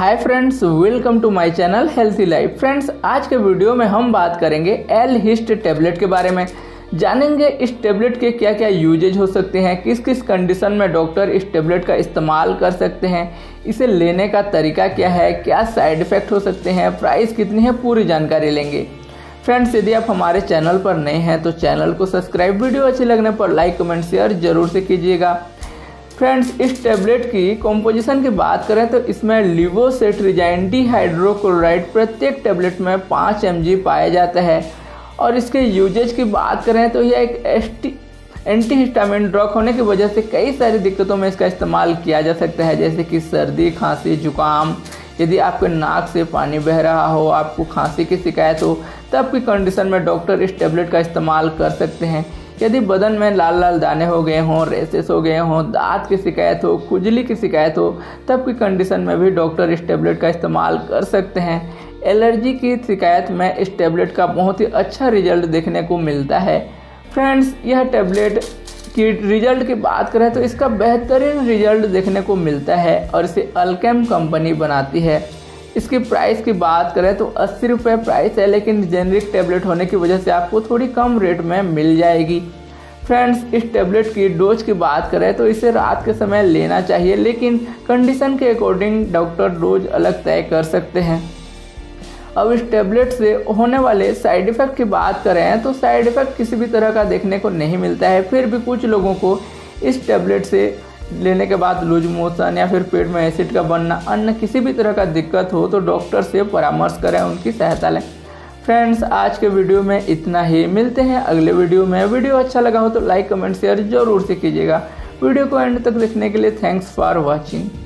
Hi friends, welcome to my channel healthy life. Friends, आज के video में हम बात करेंगे एल-हिस्ट टेबलेट के बारे में। जानेंगे इस टेबलेट के क्या क्या यूजेज हो सकते हैं, किस किस कंडीशन में डॉक्टर इस टेबलेट का इस्तेमाल कर सकते हैं, इसे लेने का तरीका क्या है, क्या साइड इफ़ेक्ट हो सकते हैं, प्राइस कितनी है, पूरी जानकारी लेंगे। फ्रेंड्स, यदि आप हमारे चैनल पर नए हैं तो चैनल को सब्सक्राइब, वीडियो अच्छी लगने पर लाइक कमेंट शेयर जरूर से कीजिएगा। फ्रेंड्स, इस टेबलेट की कॉम्पोजिशन की बात करें तो इसमें लिवोसेट्रिजाइन डिहाइड्रोक्लोराइड प्रत्येक टेबलेट में 5 mg पाया जाता है। और इसके यूजेज की बात करें तो यह एक एंटीहिस्टामिन ड्रग होने की वजह से कई सारी दिक्कतों में इसका इस्तेमाल किया जा सकता है, जैसे कि सर्दी, खांसी, जुकाम। यदि आपके नाक से पानी बह रहा हो, आपको खांसी की शिकायत हो, तब की कंडीशन में डॉक्टर इस टेबलेट का इस्तेमाल कर सकते हैं। यदि बदन में लाल लाल दाने हो गए हों, रेसेस हो गए हों, दांत की शिकायत हो, खुजली की शिकायत हो, तब की कंडीशन में भी डॉक्टर इस टेबलेट का इस्तेमाल कर सकते हैं। एलर्जी की शिकायत में इस टेबलेट का बहुत ही अच्छा रिजल्ट देखने को मिलता है। फ्रेंड्स, यह टेबलेट की रिजल्ट की बात करें तो इसका बेहतरीन रिजल्ट देखने को मिलता है और इसे अल्केम कंपनी बनाती है। इसकी प्राइस की बात करें तो 80 रुपये प्राइस है, लेकिन जेनरिक टेबलेट होने की वजह से आपको थोड़ी कम रेट में मिल जाएगी। फ्रेंड्स, इस टेबलेट की डोज की बात करें तो इसे रात के समय लेना चाहिए, लेकिन कंडीशन के अकॉर्डिंग डॉक्टर डोज अलग तय कर सकते हैं। अब इस टेबलेट से होने वाले साइड इफ़ेक्ट की बात करें तो साइड इफ़ेक्ट किसी भी तरह का देखने को नहीं मिलता है। फिर भी कुछ लोगों को इस टेबलेट से लेने के बाद लूज मोशन या फिर पेट में एसिड का बनना, अन्य किसी भी तरह का दिक्कत हो तो डॉक्टर से परामर्श करें, उनकी सहायता लें। फ्रेंड्स, आज के वीडियो में इतना ही। मिलते हैं अगले वीडियो में। वीडियो अच्छा लगा हो तो लाइक कमेंट शेयर जरूर से कीजिएगा। वीडियो को एंड तक देखने के लिए थैंक्स फॉर वॉचिंग।